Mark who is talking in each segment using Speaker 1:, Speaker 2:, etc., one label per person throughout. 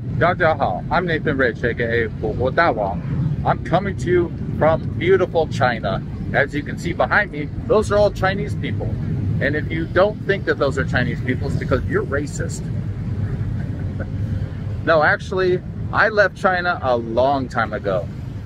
Speaker 1: 大家好, I'm Nathan Rich, aka 火锅大王. I'm coming to you from beautiful China. As you can see behind me, those are all Chinese people. And if you don't think that those are Chinese people, it's because you're racist. No, actually, I left China a long time ago.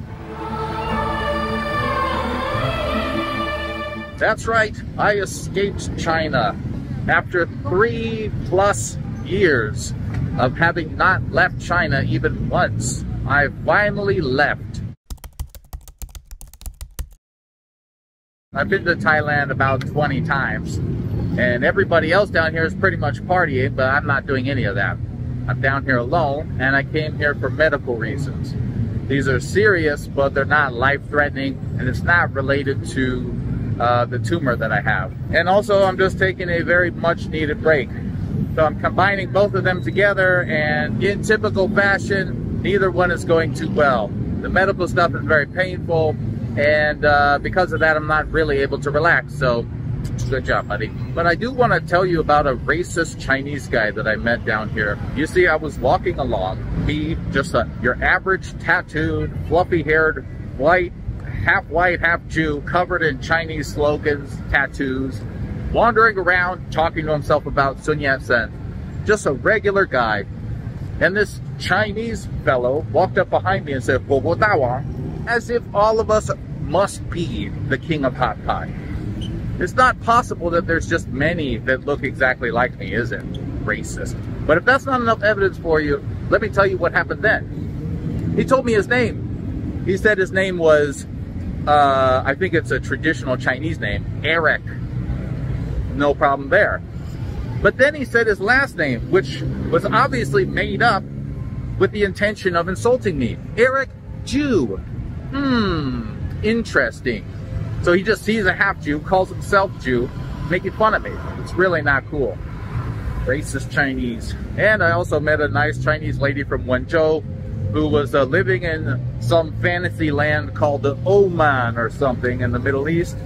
Speaker 1: That's right, I escaped China after 3+ years of having not left China even once. I finally left. I've been to Thailand about 20 times, and everybody else down here is pretty much partying, but I'm not doing any of that. I'm down here alone, and I came here for medical reasons. These are serious, but they're not life-threatening, and it's not related to the tumor that I have. And also, I'm just taking a very much-needed break. So I'm combining both of them together, and in typical fashion, neither one is going too well. The medical stuff is very painful, and because of that, I'm not really able to relax. So, good job, buddy. But I do want to tell you about a racist Chinese guy that I met down here. You see, I was walking along, just your average tattooed, fluffy-haired, white, half Jew, covered in Chinese slogans, tattoos, wandering around, talking to himself about Sun Yat-sen. Just a regular guy. And this Chinese fellow walked up behind me and said, 火锅大王, as if all of us must be the king of hot pot. It's not possible that there's just many that look exactly like me, is it? Racist. But if that's not enough evidence for you, let me tell you what happened then. He told me his name. He said his name was, I think it's a traditional Chinese name, Eric. No problem there. But then he said his last name, which was obviously made up with the intention of insulting me. Eric Jew. Interesting. So he just sees a half Jew, calls himself Jew, making fun of me. It's really not cool. Racist Chinese. And I also met a nice Chinese lady from Wenzhou who was living in some fantasy land called the Oman or something in the Middle East.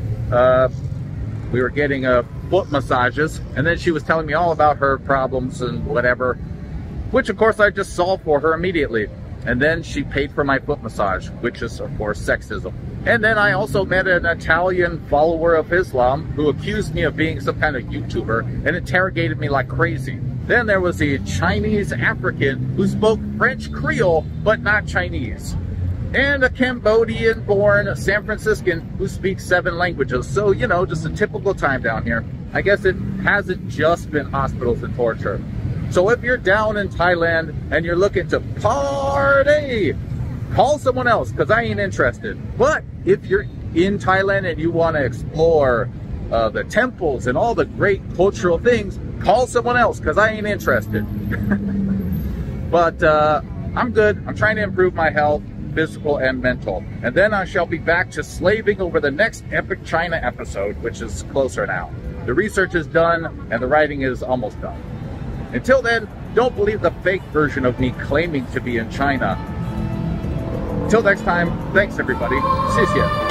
Speaker 1: We were getting foot massages, and then she was telling me all about her problems and whatever, which of course I just solved for her immediately. And then she paid for my foot massage, which is of course sexism. And then I also met an Italian follower of Islam who accused me of being some kind of YouTuber and interrogated me like crazy. Then there was a Chinese African who spoke French Creole, but not Chinese. And a Cambodian-born San Franciscan who speaks 7 languages. So, you know, just a typical time down here. I guess it hasn't just been hospitals and torture. So if you're down in Thailand and you're looking to party, call someone else, because I ain't interested. But if you're in Thailand and you want to explore the temples and all the great cultural things, call someone else, because I ain't interested. But I'm good. I'm trying to improve my health, physical and mental. And then I shall be back to slaving over the next Epic China episode, which is closer now. The research is done and the writing is almost done. Until then, don't believe the fake version of me claiming to be in China. Till next time, thanks everybody. 谢谢.